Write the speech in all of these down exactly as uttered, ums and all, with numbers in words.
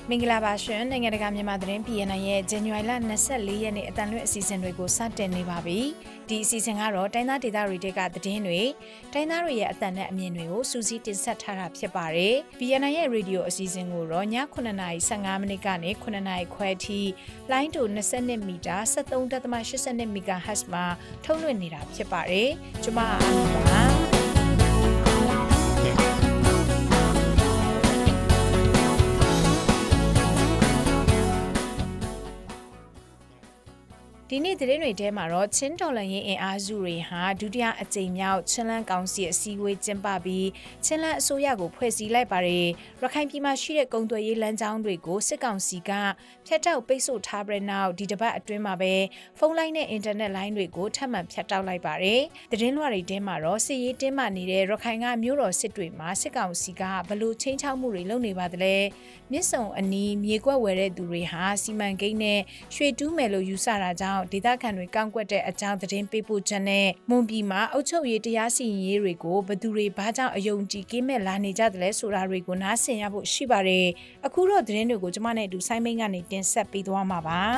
မင်္ဂလာပါရှင်နိုင်ငံတကာမြန်မာသတင်း P N I ရဲ့ ဇန်နဝါရီလ၂၄ရက်နေ့အတန်လွှင့်အစီအစဉ်တွေကိုစတင်နေပါပြီ။ဒီအစီအစဉ်ကတော့တိုင်းသားဒေသတွေတဲကသတင်းတွေတိုင်းသားတွေရဲ့အသံနဲ့အမြင်တွေကိုစူးစီးတင်ဆက်ထားတာဖြစ်ပါတယ်။ P N I ရဲ့ရေဒီယိုအစီအစဉ်ကိုတော့ညခုနှစ်နာရီဆယ့်ငါးမိနစ်ကနေခုနှစ်နာရီခွဲအထိလိုင်းတူ၂၂မီတာ၁၃.၈၂ MHz မှာထုတ်လွှင့်နေတာဖြစ်ပါတယ်။ကျွန်မအားလုံးပါဒီနေ့သတင်းတွေထဲမှာတော့ချင်းတော်လန်ရင်အင်အားစုတွေဟာဒုတိယအကြိမ်မြောက်ချင်းလန်းကောင်စီအစည်းအဝေးကျင်းပပြီးချင်းလန်းအစိုးရကိုဖွဲ့စည်းလိုက်ပါတယ်ရခိုင်ပြည်မှာရှိတဲ့ကုန်သွယ်ရေးလမ်းကြောင်းတွေကိုစစ်ကောင်စီကဖျက်တောက်ပိတ်ဆို့ထားပြီးနောက်ဒီတစ်ပတ်အတွင်းမှာပဲဖုန်းလိုင်းနဲ့အင်တာနက်လိုင်းတွေကိုထပ်မံဖျက်တောက်လိုက်ပါတယ်သတင်းလွှာတွေထဲမှာတော့စစ်ရေးတင်းမာနေတဲ့ရခိုင်ကမြို့တော်စစ်တွေမှာစစ်ကောင်စီကဘလို့ချင်းချောက်မှုတွေလုပ်နေပါသလဲမြစ်ဆုံအနီးမြေကွက်ဝယ်တဲ့သူတွေဟာစီမံကိန်းနဲ့ရွှေတူးမယ်လို့ယူဆတာကြောင့်ဒေသခံတွေကောင်းကွက်တဲ့အကြောင်းသတင်းပေးပို့ချက်နဲ့မွန်ပြည်မှာအုပ်ချုပ်ရေးတရားစီရင်ရေးတွေကိုဘသူတွေဘာကြောင့်အယုံကြည်ကင်းမဲ့လာနေကြတယ်လဲဆိုတာတွေကိုနားဆင်ရဖို့ရှိပါတယ်အခုတော့သတင်းတွေကိုကျွန်မနဲ့အတူဆိုင်းမိန်ကနေတင်ဆက်ပေးသွားမှာပါ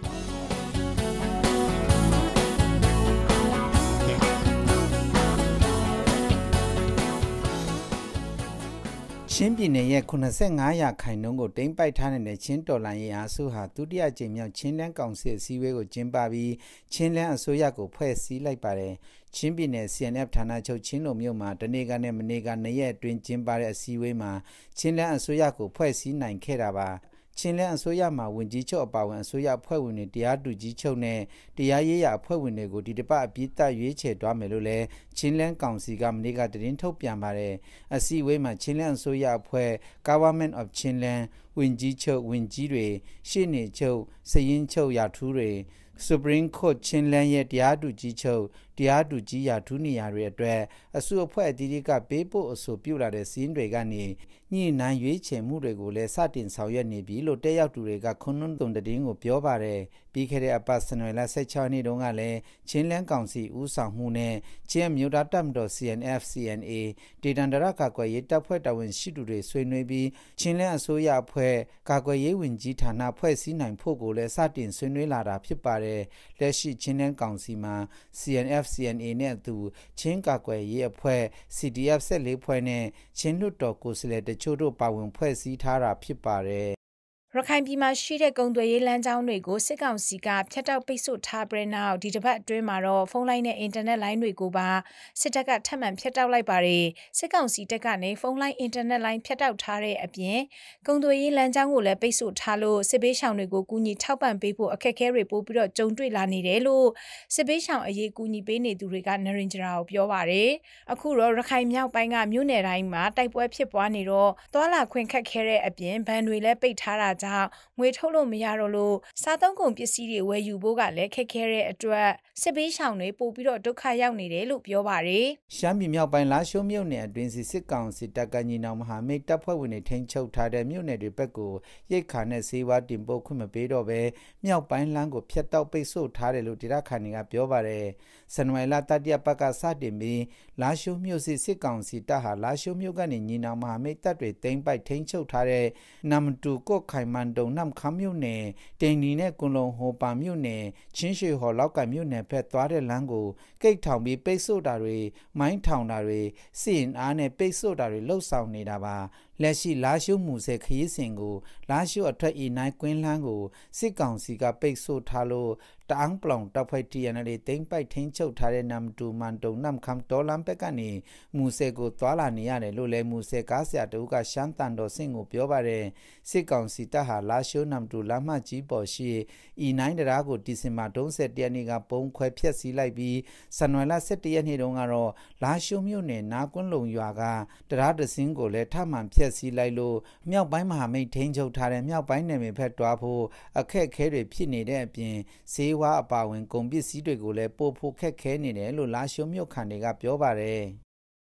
ချင်းပြည်နယ်ရဲ့၇၅ရာခိုင်နှုန်းကိုတိမ့်ပိုက်ထားတဲ့ချင်းတော်လှန်ရေးအားစုဟာဒုတိယကြိမ်မြောက်ချင်းလန်းကောင်စီအစည်းအဝေးကိုကျင်းပပြီးချင်းလန်းအစိုးရကိုဖွဲ့စည်းလိုက်ပါတယ်။ချင်းပြည်နယ် C N F ဌာနချုပ်ချင်းလုံမြို့မှာတနေ့ကနဲ့မနေ့ကနှစ်ရက်အတွင်းကျင်းပတဲ့အစည်းအဝေးမှာချင်းလန်းအစိုးရကိုဖွဲ့စည်းနိုင်ခဲ့တာပါ။ချင်းလန်းအစိုးရမှာဝင်ကြီးချုပ်အပါဝင်အစိုးရအဖွဲ့ဝင်တွေတရားတူကြီးချုပ်နဲ့တရားရေးရအဖွဲ့ဝင်တွေကိုဒီတစ်ပတ်အပြည့်တက်ရွေးချယ်သွားမယ်လို့လည်းချင်းလန်းကောင်စီကမနေ့ကသတင်းထုတ်ပြန်ပါတယ်အစည်းအဝေးမှာချင်းလန်းအစိုးရအဖွဲ့ Government of Chinland ဝင်ကြီးချုပ်ဝင်ကြီးတွေရှေ့နေချုပ်စည်ရင်းချုပ်ရာထူးတွေ Supreme Court ချင်းလန်းရဲ့တရားတူကြီးချုပ်တရားတူကြီးရာထူးနေရာတွေအတွက်အစုအဖွဲ့အသီးသီးကပေးပို့အဆိုပြုလာတဲ့စီးရင်တွေကနေညှိနှိုင်းရွေးချယ်မှုတွေကိုလည်းစတင်ဆောင်ရွက်နေပြီလို့တက်ရောက်သူတွေကခွန်းနှုန်းတုံသတင်းကိုပြောပါတယ်ပြီးခဲ့တဲ့အပတ်ဇန်နဝါရီလ၁၆ရက်နေ့တုန်းကလည်းချင်းလန်းကောင်စီဦးဆောင်မှုနဲ့ချင်းမြို့သားတပ်မတော် C N F C N A ဒေသန္တရကာကွယ်ရေးတပ်ဖွဲ့တာဝန်ရှိသူတွေဆွေးနွေးပြီးချင်းလန်းအစိုးရအဖွဲ့ကာကွယ်ရေးဝန်ကြီးဌာနဖွဲ့စည်းနိုင်ဖို့ကိုလည်းစတင်ဆွေးနွေးလာတာဖြစ်ပါတယ်လက်ရှိချင်းလန်းကောင်စီမှာ C N F C N A နဲ့သူချင်းကာကွယ်ရေးအဖွဲ့ C D F ၁၄ဖွဲ့နဲ့ချင်းလွတ်တော်ကိုယ်စားလှယ်တချို့တို့ပါဝင်ဖွဲ့စည်းထားတာဖြစ်ပါတယ်ရခိုင်ပြည်မှာရှိတဲ့ကုန်သွယ်ရေးလမ်းကြောင်းတွေကိုစစ်ကောင်စီကဖျက်တောက်ပိတ်ဆို့ထားပြီးနောက်ဒီတစ်ပတ်အတွင်းမှာတော့ဖုန်းလိုင်းနဲ့အင်တာနက်လိုင်းတွေကိုပါစစ်တပ်ကထပ်မံဖျက်တောက်လိုက်ပါတယ်စစ်ကောင်စီတပ်ကနေဖုန်းလိုင်းအင်တာနက်လိုင်းဖျက်တောက်ထားတဲ့အပြင်ကုန်သွယ်ရေးလမ်းကြောင်းကိုလည်းပိတ်ဆို့ထားလို့စစ်ပေးရှောင်တွေကိုကူညီထောက်ပံ့ပေးဖို့အခက်အခဲတွေပို့ပြီးတော့ကြုံတွေ့လာနေတယ်လို့စစ်ပေးရှောင်အရေးကူညီပေးနေသူတွေကနရင်ဂျရာကိုပြောပါတယ်အခုတော့ရခိုင်မြောက်ပိုင်းကမြို့နယ်တိုင်းမှာတိုက်ပွဲဖြစ်ပွားနေတော့သွာလာခွင့်ခက်ခဲတဲ့အပြင်ဗန်တွေလည်းပိတ်ထားတာကြောင့်ငွေထုတ်လို့မရတော့လို့စားသုံးကုန်ပစ္စည်းတွေဝယ်ယူဖို့ကလည်းခက်ခဲတဲ့အတွက်စစ်ပေးရှောင်တွေပို့ပြီးတော့ဒုက္ခရောက်နေတယ်လို့ပြောပါတယ်ရှမ်းပြည်မြောက်ပိုင်းလားရှိုးမြို့နယ်အတွင်းစစ်ကောင်စီတပ်ကညီနောင်မဟာမိတ်တပ်ဖွဲ့ဝင်တွေထိန်းချုပ်ထားတဲ့မြို့နယ်တွေဘက်ကိုရိတ်ခါနဲ့စေဝါတင်ပို့ခွင့်မပေးတော့ဘဲမြောက်ပိုင်းလမ်းကိုဖျက်တောက်ပိတ်ဆို့ထားတယ်လို့ဒေသခံတွေကပြောပါတယ်ဇန်နဝါရီလတတိယပတ်ကစတင်ပြီးလားရှိုးမြို့စစ်စစ်ကောင်စီတပ်ဟာလားရှိုးမြို့ကနေညီနောင်မဟာမိတ်တပ်တွေသိမ်းပိုက်ထိန်းချုပ်ထားတဲ့နမ်တူကော့ခိုင်မန်တုံနမ်ခမ်းမြို့နယ်တိန်နီနဲ့ကွန်လုံဟိုပါမြို့နယ်ချင်းရွှေဟော်လောက်ကမြို့နယ်ဖက်သွားတဲ့လမ်းကိုကိတ်ထောင်ပြီးပိတ်ဆို့တာတွေမိုင်းထောင်တာတွေစစ်ရင်အားနဲ့ပိတ်ဆို့တာတွေလှုပ်ဆောင်နေတာပါလက်ရှိလားရှိုးမူဆယ်ခရီးစဉ်ကိုလားရှိုးအထက်အီနိုင်ကွင်းလန်းကိုစစ်ကောင်စီကပိတ်ဆို့ထားလို့တအန်းပလောင်တပ်ဖွဲ့ T N L သိမ်းပိုက်ထိန်းချုပ်ထားတဲ့နမ်တူမန်တုံနမ်ခမ်ဒေါ်လမ်ဘက်ကနေမူဆယ်ကိုသွာလာနေရတယ်လို့လည်းမူဆယ်ကားဆရာတို့ကရှမ်းတန်တော်စင်ကိုပြောပါတယ်စစ်ကောင်စီတပ်ဟာလားရှိုးနမ်တူလမ်းမကြီးပေါ်ရှိအီနိုင်တရားကိုဒီဇင်ဘာ၃၁ရက်နေ့ကပုံခွဲဖျက်ဆီးလိုက်ပြီးဇန်နဝါရီလ၁၁ရက်နေ့တုန်းကတော့လားရှိုးမြို့နယ်နာကွန်းလုံရွာကတရားတစင်းကိုလည်းထမှန်ဖျက်ဆီးလိုက်လို့မြောက်ပိုင်းမဟာမိတ်ထိန်းချုပ်ထားတဲ့မြောက်ပိုင်းနယ်မြေဖက်တွားဖို့အခက်အခဲတွေဖြစ်နေတဲ့အပြင်ဈေးဝါအပါဝင်ကုန်ပစ္စည်းတွေကိုလည်းပို့ဖို့ခက်ခဲနေတယ်လို့လားရှိုးမြို့ခံတွေကပြောပါတယ်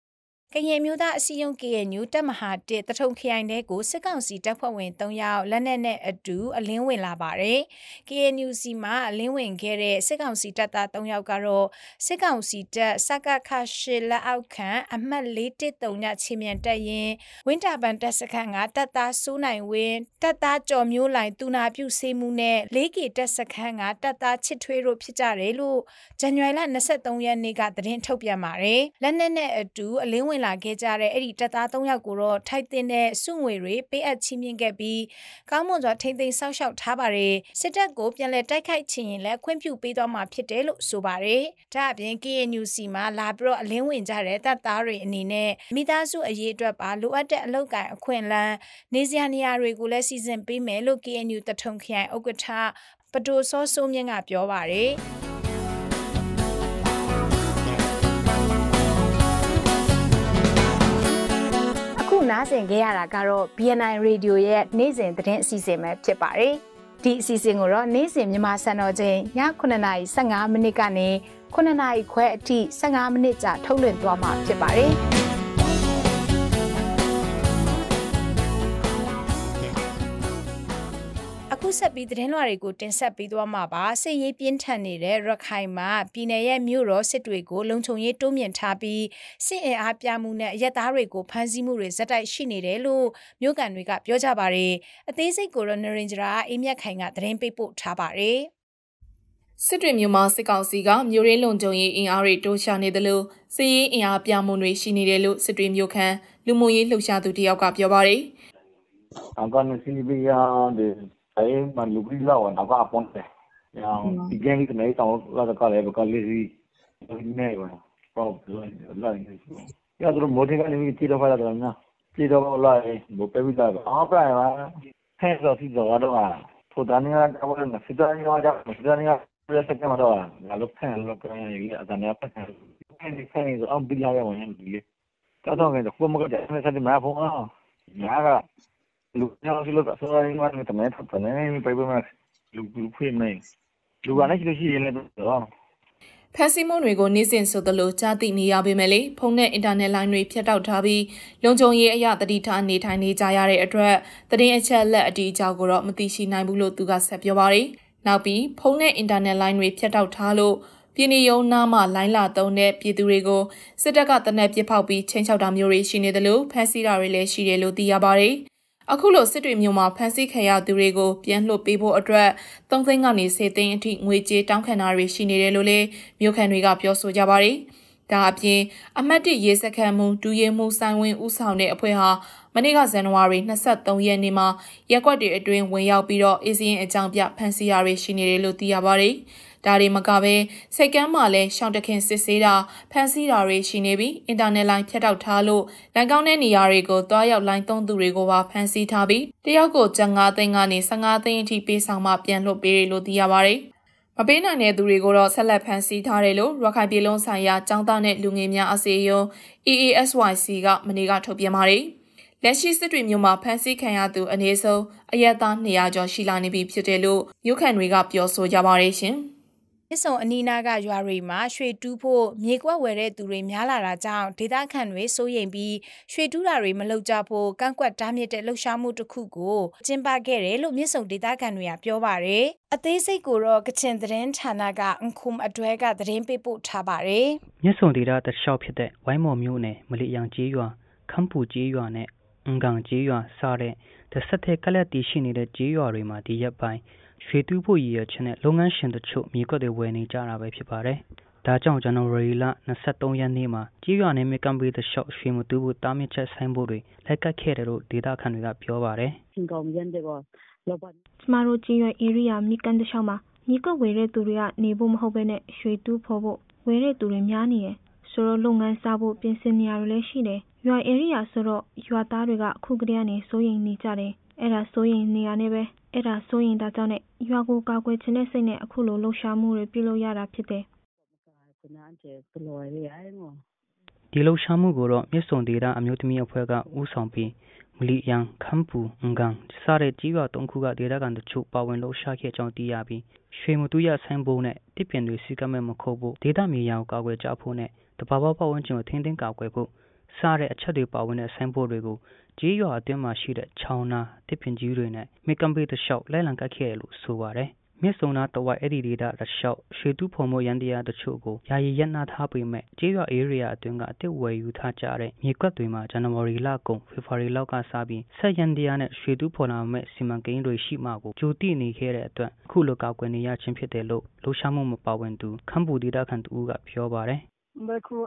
ကရင်မျိုးသားအစည်းအရုံး K N U တပ်မဟာတစ်တထုံခရိုင်တဲကိုစစ်ကောင်စီတပ်ဖွဲ့ဝင်၃ယောက်လက်နက်နဲ့အတူအလင်းဝင်လာပါတယ်။ K N U စီမှာအလင်းဝင်ခဲ့တဲ့စစ်ကောင်စီတပ်သား၃ယောက်ကတော့စစ်ကောင်စီတပ်စကခရှစ်လက်အောက်ခံအမှတ်၄တစ်၃ညချီမြန်တက်ရင်ဝင်းတာပန်တပ်စခန်းကတပ်သားစိုးနိုင်ဝင်းတပ်သားကျော်မျိုးလိုင်တူနာပြုစေမှုနဲ့၄ကီတပ်စခန်းကတပ်သားချစ်ထွေးတို့ဖြစ်ကြတယ်လို့ဇန်နဝါရီလ၂၃ရက်နေ့ကသတင်းထုတ်ပြန်ပါတယ်။လက်နက်နဲ့အတူအလင်းဝင်လာခဲ့ကြတဲ့အဲ့ဒီတပ်သား၃ယောက်ကိုတော့ထိုက်တင်တဲ့စုငွေတွေပေးအပ်ချီးမြှင့်ခဲ့ပြီးကောင်းမွန်စွာထိမ့်သိမ်းဆောက်ရှောက်ထားပါတယ်။စစ်တပ်ကိုပြန်လည်တိုက်ခိုက်ချင်ရင်လည်းခွင့်ပြုပေးသွားမှာဖြစ်တယ်လို့ဆိုပါတယ်။ဒါအပြင် K N U စီမှာလာပြီးတော့အလင်းဝင်ကြတဲ့တပ်သားတွေအနေနဲ့မိသားစုအရေးအတွက်ပါလိုအပ်တဲ့အလုပ်ကိုင်အခွင့်အလမ်းနေစရာနေရာတွေကိုလည်းစီစဉ်ပေးမယ်လို့ K N U တထုံခရိုင်ဥက္ကဋ္ဌပတိုစောစိုးမြင့်ကပြောပါတယ်။အခုနားဆင်ကြရတာကတော့ B N I Radio ရဲ့နေ့စဉ်သတင်းအစီအစဉ်ပဲဖြစ်ပါတယ်။ဒီအစီအစဉ်ကိုတော့နေ့စဉ်မြန်မာစံတော်ချိန်ညခုနှစ်နာရီ၁၅မိနစ်ကနေခုနှစ်နာရီခွဲအထိ၁၅မိနစ်ကြာထုတ်လွှင့်သွားမှာဖြစ်ပါတယ်။အခုဆက်ပြီးသတင်းလွှာတွေကိုတင်ဆက်ပေးသွားမှာပါစစ်ရေးပြင်းထန်နေတဲ့ရခိုင်မှာပြည်내ရဲ့မြို့တော်စစ်တွေကိုလုံခြုံရေးတိုးမြင့်ထားပြီးစစ်အင်အားပြမှုနဲ့ရဲသားတွေကိုဖမ်းဆီးမှုတွေဇက်တိုက်ရှိနေတယ်လို့မြို့ကန်တွေကပြောကြပါတယ်အသေးစိတ်ကိုတော့နရင်ဂျရာအေးမြတ်ခိုင်ကသတင်းပေးပို့ထားပါတယ်စစ်တွေမြို့မှာစစ်ကောင်စီကမြို့ရင်းလုံခြုံရေးအင်အားတွေတိုးချနေတယ်လို့စစ်ရေးအင်အားပြမှုတွေရှိနေတယ်လို့စစ်တွေမြို့ခန့်လူမှုရေးလှုပ်ရှားသူတယောက်ကပြောပါတယ်အကန်စီဘီယာတဲ့အဲမလူကြီးလာဝန်အပါပွန်တယ်။ရောဒီကနေ့ကနေတော့လာတော့လည်းဘကလေးစီနေပါတော့လာနေစီ။ရတော့မိုးထကနေကြည့်တော့ဖလာတော့နော်။ကြည့်တော့လာရင်ဘယ်ပဲပြီးတာအော်ပြရပါ။ဟဲ့ဆိုစီတော့တော့ဖိုတန်ရကတော့စစ်တမ်းရကြစစ်တမ်းရပြစကမှာတော့ငါလို့ဖန်လို့ပြန်ရည်အတန်းရဖန်။အဲဒီဖန်ဆိုအောင်ပြရရဝင်ဒီလေ။တော့တော့ကတော့မကတော့ဆက်စမှာဖုန်းအောင်။ညာကလူများစီလို့ဆိုရင်မှမတမဲထပ်တယ်ပြပြမလူလူဖွေးမင်းလူကလည်းရှိလို့ရှိရင်လည်းတော့ဖက်စီမွန်တွေကိုနေ့စဉ်ဆိုသလိုကြားသိနေရပေမဲ့လေဖုန်းနဲ့အင်တာနက်လိုင်းတွေဖြတ်တောက်ထားပြီးလုံခြုံရေးအရာတတိထားနေထိုင်နေကြရတဲ့အတွက်သတင်းအချက်လက်အတီးအကြောင်းကိုတော့မသိရှိနိုင်ဘူးလို့သူကဆက်ပြောပါတယ်။နောက်ပြီးဖုန်းနဲ့အင်တာနက်လိုင်းတွေဖြတ်တောက်ထားလို့ပြည်내ရုံးနားမှာလိုင်းလာသုံးတဲ့ပြည်သူတွေကိုစစ်တပ်ကတနက်ပစ်ဖောက်ပြီးချိန်ချောက်တာမျိုးတွေရှိနေတယ်လို့ဖမ်းဆီးတာတွေလည်းရှိတယ်လို့သိရပါတယ်။အခုလိုစစ်တွေမျိုးမှာဖမ်းဆီးခံရသူတွေကိုပြန်လွှတ်ပေးဖို့အတွက်သုံးသိန်းကနေစေသိန်းအထိငွေကြေးတောင်းခံတာတွေရှိနေတယ်လို့လည်းမြို့ခံတွေကပြောဆိုကြပါတယ်။ဒါအပြင်အမတ်တစ်ရေးစခန်းမှုဒူရဲမှုဆိုင်ဝင်ဦးဆောင်တဲ့အဖွဲ့ဟာမနေ့ကဇန်နဝါရီ၂၃ရက်နေ့မှာရက်ကွက်တွေအတွင်းဝင်ရောက်ပြီးတော့အေးစီရင်အကြောင်းပြဖမ်းဆီးတာတွေရှိနေတယ်လို့သိရပါတယ်။ဒါတွေမကပဲစိတ်ကမ်းမှာလည်းရှောင်းတခင်စစ်ဆေးတာဖမ်းဆီးတာတွေရှိနေပြီးအင်တာနက်လိုင်းဖြတ်တောက်ထားလို့လမ်းကောင်းတဲ့နေရာတွေကိုတွားရောက်လိုင်းသုံးသူတွေကိုပါဖမ်းဆီးထားပြီးတယောက်ကိုကျပ်၅သိန်းကနေ၁၅သိန်းအထိပေးဆောင်မှပြန်လွှတ်ပေးတယ်လို့သိရပါတယ်။မပေးနိုင်တဲ့သူတွေကိုတော့ဆက်လက်ဖမ်းဆီးထားတယ်လို့ရခိုင်ပြည်လုံးဆိုင်ရာចောင်းသားနဲ့လူငယ်များအစည်းအရုံး E A S Y C ကမနေ့ကထုတ်ပြန်ပါတယ်။လက်ရှိစစ်တွေမျိုးမှာဖမ်းဆီးခံရသူအနည်းဆုံးအရက်သား၂ရာကျော်ရှိလာနေပြီဖြစ်တယ်လို့မြို့ခံတွေကပြောဆိုကြပါတယ်ရှင်။မြစ်ဆုံအနီးနားကရွာတွေမှာရွှေတူးဖို့မြေကွက်ဝယ်တဲ့သူတွေများလာတာကြောင့်ဒေသခံတွေစိုးရိမ်ပြီးရွှေတူးတာတွေမလုပ်ကြဖို့ကန့်ကွက်တားမြစ်တဲ့လှုပ်ရှားမှုတစ်ခုကိုကျင်းပခဲ့တယ်လို့မြစ်ဆုံဒေသခံတွေကပြောပါတယ်။အသေးစိတ်ကိုတော့ကချင်သတင်းဌာနကအခုမ်အတွဲကသတင်းပေးပို့ထားပါတယ်။မြစ်ဆုံဒေသတလျှောက်ဖြစ်တဲ့ဝိုင်းမော်မြို့နယ်မလီအယံကျေးရွာခမ်ပူကျေးရွာနဲ့အင်ကန်ကျေးရွာစတဲ့တစ်ဆက်တည်းကလပ်တည်ရှိနေတဲ့ကျေးရွာတွေမှာဒီရက်ပိုင်းရွှေတူးဖို့ရည်ရွယ်ချက်နဲ့လုပ်ငန်းရှင်တို့ချုပ်မြေကွက်တွေဝယ်နေကြတာပဲဖြစ်ပါတယ်။ဒါကြောင့်ဇန်နဝါရီလ၂၃ရက်နေ့မှာကြေးရွာနယ်မြေကမ်ဘေးတစ်လျှောက်ရွှေမတူးဖို့တားမြစ်ချက်ဆိုင်ဖို့တွေလက်ကတ်ခဲ့တယ်လို့ဒေသခံတွေကပြောပါတယ်။ရှင်ကောင်ရန်တဲ့ကကျမတို့ကြေးရွာ area မြေကန်တစ်လျှောက်မှာမြေကွက်ဝယ်တဲ့သူတွေကနေဖို့မဟုတ်ဘဲနဲ့ရွှေတူးဖို့ဖို့ဝယ်တဲ့သူတွေများနေတယ်။ဆိုတော့လုပ်ငန်းစားဖို့ပြင်ဆင်နေရတယ်လည်းရှိတယ်။ရွာ area ဆိုတော့ရွာသားတွေကအခုကတည်းကနေစိုးရိမ်နေကြတယ်။အဲ့ဒါစိုးရိမ်နေရနေပဲအဲ့ဒါစိုးရင်ဒါကြောင့်နဲ့ရွာကိုကာကွယ်ခြင်းနဲ့စိတ်နဲ့အခုလိုလှုပ်ရှားမှုတွေပြုလုပ်ရတာဖြစ်တယ်ဒီလှုပ်ရှားမှုကိုတော့မြစ်ဆုံဒေသအမျိုးသမီးအဖွဲ့ကဦးဆောင်ပြီးမလီယန်ခမ်ပူအင်ကန်စတဲ့ကြီးရွာသုံးခုကဒေသခံတို့ချုပ်ပါဝင်လှုပ်ရှားခဲ့ကြောင်းသိရပြီးရွှေမတူရဆိုင်ဖို့နဲ့တစ်ပင်တွေစီကမဲ့မခုတ်ဖို့ဒေသမြေယာကိုကာကွယ်ကြဖို့နဲ့တဘာဝပတ်ဝန်းကျင်ကိုထိန်းသိမ်းကာကွယ်ဖို့စားတဲ့အချက်တွေပါဝင်တဲ့ဆိုင်းဘုတ်တွေကိုကြေးရွာအတွင်းမှာရှိတဲ့ချောင်းနာတစ်ပင်ကြီးတွေနဲ့မြေကမ်းပေးတစ်လျှောက်လိုက်လံကတ်ခဲ့လို့ဆိုပါတယ်မြစ်စုံနာတဝိုက်အဲ့ဒီဒေတာတစ်လျှောက်ရွှေတူးဖုံမိုးရန်တရားတချို့ကိုယာယီရပ်နာထားပေမဲ့ကြေးရွာ area အတွင်းကအတစ်ဝယ်ယူထားကြတဲ့မြေကွက်တွေမှာဇန်နဝါရီလကုန်ဖေဖော်ဝါရီလောက်ကစပြီးဆက်ရန်တရားနဲ့ရွှေတူးဖော်လာမဲ့စီမံကိန်းတွေရှိမှကိုကြိုတိနေခဲ့တဲ့အတွက်အခုလိုကောက်ကွယ်နေရခြင်းဖြစ်တယ်လို့လှူရှားမှုမပါဝင်သူခမ်းပူဒေတာခန်တူကပြောပါတယ်ကျွန်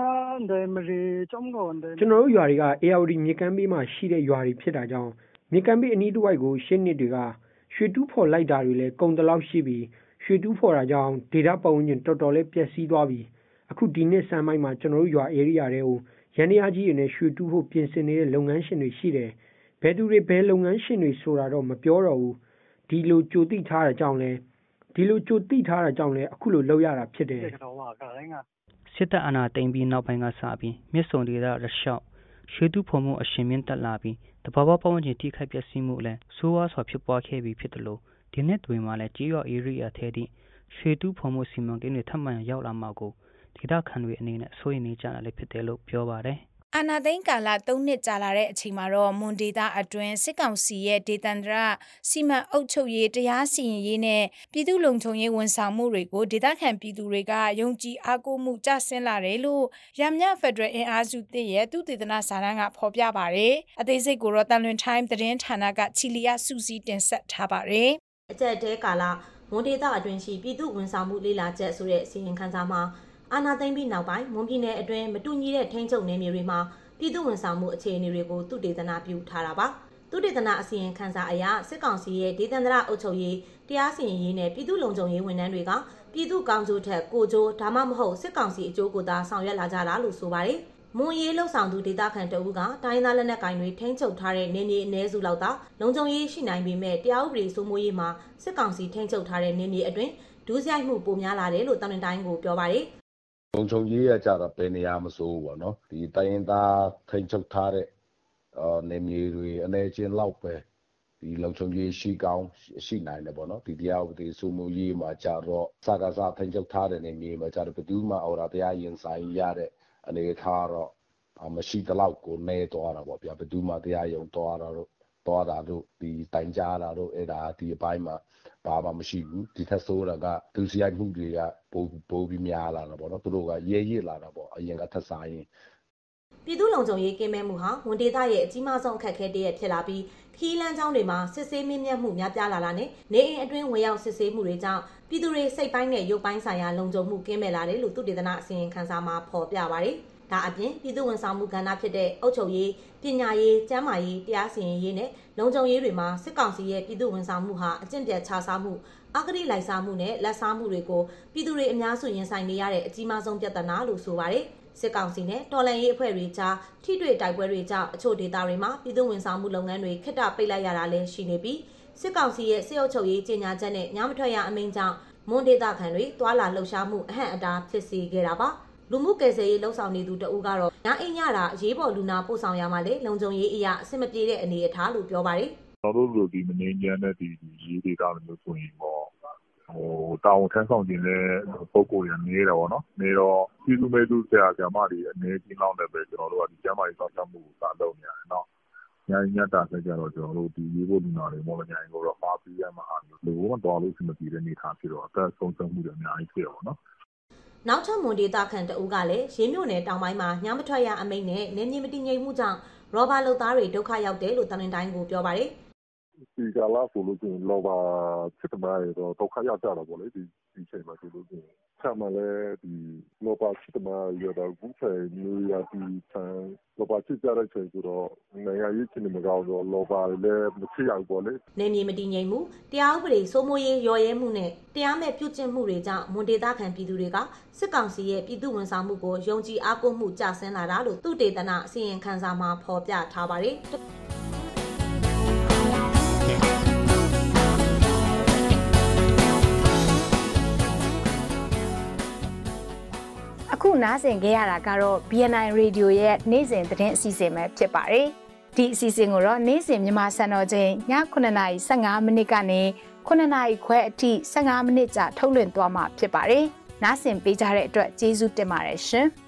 တော်တို့ရွာတွေက A R D မြေကမ်းဘေးမှာရှိတဲ့ရွာတွေဖြစ်တာကြောင့်မြေကမ်းဘေးအနီးတစ်ဝိုက်ကိုရှင်းနှစ်တွေကရွှေတူးဖော်လိုက်တာတွေလည်းကုန်တလောက်ရှိပြီးရွှေတူးဖော်တာကြောင့်ဒေတာပတ်ဝန်းကျင်တော်တော်လေးပျက်စီးသွားပြီးအခုဒီနှစ်ဆန်းပိုင်းမှာကျွန်တော်တို့ရွာ area တွေကိုရန်တရားကြီးတွေနဲ့ရွှေတူးဖို့ပြင်ဆင်နေတဲ့လုပ်ငန်းရှင်တွေရှိတယ်ဘယ်သူတွေဘယ်လုပ်ငန်းရှင်တွေဆိုတာတော့မပြောတော့ဘူးဒီလိုကြိုသိထားတဲ့ကြောင့်လဲဒီလိုကြိုသိထားတဲ့ကြောင့်လဲအခုလိုလုပ်ရတာဖြစ်တယ်စစ်တပ်အာဏာသိမ်းပြီးနောက်ပိုင်းကစပြီးမြစ်စုံဒေတာရရှောက်ရွှေတူးဖုံမှုအရှင်မြင့်တက်လာပြီးတဘာဝပတ်ဝန်းကျင်ထိခိုက်ပျက်စီးမှုလည်းဆိုးဝါးစွာဖြစ်ပွားခဲ့ပြီးဖြစ်တယ်လို့ဒီနှစ်တွင်မှာလည်းကြေးရွာ area ထဲသည့်ရွှေတူးဖုံမှုစီမံကိန်းတွေထပ်မံရောက်လာမှာကိုဒေသခံတွေအနေနဲ့စိုးရိမ်နေကြတာလည်းဖြစ်တယ်လို့ပြောပါတယ်အာနာသိန်းကာလသုံးနှစ်ကြာလာတဲ့အချိန်မှာတော့မွန်ဒေတာအတွင်းစစ်ကောင်စီရဲ့ဒေသန္တရစီမံအုပ်ချုပ်ရေးတရားစီရင်ရေးနဲ့ပြည်သူ့လုံခြုံရေးဝန်ဆောင်မှုတွေကိုဒေသခံပြည်သူတွေကယုံကြည်အားကိုးမှုကျဆင်းလာတယ်လို့ရမညဖက်ဒရယ်အင်အားစုတည်ရဲ့သူတေသနာစာတမ်းကဖော်ပြပါတယ်။အသေးစိတ်ကိုတော့တန်လွင် time သတင်းဌာနကချီလီယာစုစည်းတင်ဆက်ထားပါတယ်။အကျက်တဲကာလမွန်ဒေတာအတွင်းရှိပြည်သူ့ဝန်ဆောင်မှုလေးလာချက်ဆိုတဲ့စီရင်ခန်းစာမှာအာနာသိန်းပြီးနောက်ပိုင်းမွန်ပြည်နယ်အတွင်းမတူညီတဲ့ထိန်းချုပ်နယ်မြေတွေမှာပြည်သူ့ဝန်ဆောင်မှုအခြေအနေတွေကိုသူတေသနာပြုထားတာပါသူတေသနာအစီရင်ခံစာအရစစ်ကောင်စီရဲ့ဒေသန္တရအုပ်ချုပ်ရေးတရားစီရင်ရေးနဲ့ပြည်သူ့လုံခြုံရေးဝန်ထမ်းတွေကပြည်သူ့ကောင်းကျိုးထက်ကိုကျိုးဒါမှမဟုတ်စစ်ကောင်စီအကျိုးကိုသာဆောင်ရွက်လာကြတာလို့ဆိုပါတယ်မွန်ရေးလှုပ်ဆောင်သူဒေသခံတအုပ်ကတိုင်းသားလက်နက်ကိုင်တွေထိန်းချုပ်ထားတဲ့နေမြေအ ਨੇ စုလောက်သာလုံခြုံရေးရှိနိုင်ပေမဲ့တရားဥပဒေစိုးမိုးရေးမှာစစ်ကောင်စီထိန်းချုပ်ထားတဲ့နေမြေအတွင်းဒုစရိုက်မှုပိုများလာတယ်လို့တမန်တိုင်းကိုပြောပါတယ်လုံခြုံရေးရကြတော့ဘယ်နေရာမစိုးဘူးပေါ့နော်ဒီတိုင်းရင်းသားထိန်းချုပ်ထားတဲ့အာနေမြေတွေအနေချင်းလောက်ပဲဒီလုံခြုံရေးရှိကောင်းရှိနိုင်တယ်ပေါ့နော်ဒီတရားဥပဒေစိုးမိုးရေးမှာကြတော့စကားစားထိန်းချုပ်ထားတဲ့နေမြေမှာကြတော့ဘယ်သူမှအော်ရတရားရင်ဆိုင်ရတဲ့အနေထားတော့မရှိတလောက်ကိုနေသွားတာပေါ့ဗျာဘယ်သူမှတရားရုံသွားတာတော့သွားတာတို့ဒီတိုင်ကြားတာတို့အဲ့ဒါဒီအပိုင်းမှာဘာမှမရှိဘူးဒီထက်ဆိုးတာကသူစရိုက်မှုတွေကပိုပိုပြီးများလာတာပေါ့နော်သူတို့ကရဲရစ်လာတာပေါ့အရင်ကထက်စားရင်ပြည်သူ့လုံခြုံရေးကင်းမဲ့မှုဟာဝန်ဒေသရဲ့အကြီးမားဆုံးအခက်အခဲတည်းဖြစ်လာပြီးခီးလန်းကျောင်းတွေမှာစစ်ဆေးမင်းမြတ်မှုများပြားလာတာနဲ့နေအိမ်အတွင်းဝင်ရောက်စစ်ဆေးမှုတွေကြောင့်ပြည်သူတွေစိတ်ပိုင်းနဲ့ရုပ်ပိုင်းဆိုင်ရာလုံခြုံမှုကင်းမဲ့လာတယ်လို့သူတေသနာအစီရင်ခံစာမှာဖော်ပြပါတယ်ဒါအပြင်ပြည်သူ့ဝန်ဆောင်မှုကဏ္ဍဖြစ်တဲ့အုပ်ချုပ်ရေးပညာရေးကျန်းမာရေးတရားစီရင်ရေးနဲ့လုံခြုံရေးတွေမှာစစ်ကောင်စီရဲ့ပြည်သူ့ဝန်ဆောင်မှုဟာအကျင့်ပြတ်ခြစားမှုအဂတိလိုက်စားမှုနဲ့လက်စားမှုတွေကိုပြည်သူတွေအများစုရင်ဆိုင်နေရတဲ့အကြီးမားဆုံးပြဿနာလို့ဆိုပါတယ်စစ်ကောင်စီနဲ့တော်လှန်ရေးအဖွဲ့တွေကြားထိတွေ့တိုက်ပွဲတွေကြောင့်အချို့ဒေသတွေမှာပြည်သူ့ဝန်ဆောင်မှုလုပ်ငန်းတွေခက်တာပိတ်လိုက်ရတာလည်းရှိနေပြီးစစ်ကောင်စီရဲ့စစ်အုပ်ချုပ်ရေးကြေညာချက်နဲ့ညမထွက်ရအမိန့်ကြောင့်မွန်ဒေသခံတွေတွာလာလှုပ်ရှားမှုအဟန့်အတားဖြစ်စေခဲ့တာပါလူမှုကယ်ဆယ်ရေးလှုပ်ဆောင်နေသူတအူးကတော့ညအိမ်ညတာအရေးပေါ်လူနာပို့ဆောင်ရမှလည်းလုံခြုံရေးအရာအဆင်မပြေတဲ့အနေအထားလို့ပြောပါတယ်ကျွန်တော်တို့ဒီမငင်းချမ်းတဲ့ဒီရေးဒေတာမျိုးဆိုရင်ပေါ့ဟိုတာဝန်ထမ်းဆောင်ခြင်းတဲ့ပုံကိုရနေတယ်ပေါ့နော်နေတော့ပြည်သူမဲ့သူဆရာဆရာမတွေအနေချင်းလောက်လည်းပဲကျွန်တော်တို့ကဒီကျမ်းမာရေးစောင့်ရှောက်မှုကိုစလုပ်နေရတယ်နော်ညညတာဆက်ကြတော့ကျွန်တော်တို့ဒီရေးဖို့လူနာတွေမော်လမြိုင်ကိုတော့ပါပြီးရမှာအားလို့လို့တော့လို့အဆင်မပြေတဲ့နေထားဖြစ်တော့အသက်ဆုံးရှုံးမှုတွေအများကြီးဖြစ်တော့နော်နောက်ထပ်မွန်ဒေတာခန်တအူးကလည်းရင်းမြို့နယ်တောင်ပိုင်းမှာညမထွက်ရအမိန့်နဲ့နေမြေမတည်ငြိမ်မှုကြောင့်ရောဘာလုပ်သားတွေဒုက္ခရောက်တယ်လို့တနင်္တိုင်းကိုပြောပါတယ်ဒီကလာဆိုလို့ရှိရင်လောဘာစစ်တမားတော့ဒုက္ခရောက်ကြတာပေါ့လေဒီဒီချိန်မှာဆိုလို့ရှိရင်ဆက်မလဲဒီလောဘာစစ်တမားရတော့ဘူးဆိုင်မျိုးရဒီဆန်လောဘာစစ်ကြတဲ့ချိန်ဆိုတော့နိုင်ငံရေးချင်းမကောင်းတော့လောဘာလည်းမဖြစ်အောင်ပေါ့လေနေမြေမတည်ငြိမ်မှုတရားဥပဒေစိုးမိုးရေးရော်ရဲမှုနဲ့တရားမဲ့ပြုကျင့်မှုတွေကြောင့်မွန်ဒေတာခံပြည်သူတွေကစစ်ကောင်စီရဲ့ပြည်သူ့ဝန်ဆောင်မှုကိုယုံကြည်အားကိုးမှုကျဆင်းလာတာလို့သူတေသနာအစီရင်ခံစာမှာဖော်ပြထားပါတယ်အခုနားဆင်ကြရတာကတော့ B N I Radio ရဲ့နေ့စဉ်သတင်းအစီအစဉ်ပဲဖြစ်ပါတယ်။ဒီအစီအစဉ်ကိုတော့နေ့စဉ်မြန်မာစံတော်ချိန်ညခုနှစ်နာရီဆယ့်ငါးမိနစ်ကနေခုနှစ်နာရီခွဲအထိဆယ့်ငါးမိနစ်ကြာထုတ်လွှင့်သွားမှာဖြစ်ပါတယ်။နားဆင်ပေးကြတဲ့အတွက်ကျေးဇူးတင်ပါတယ်ရှင်။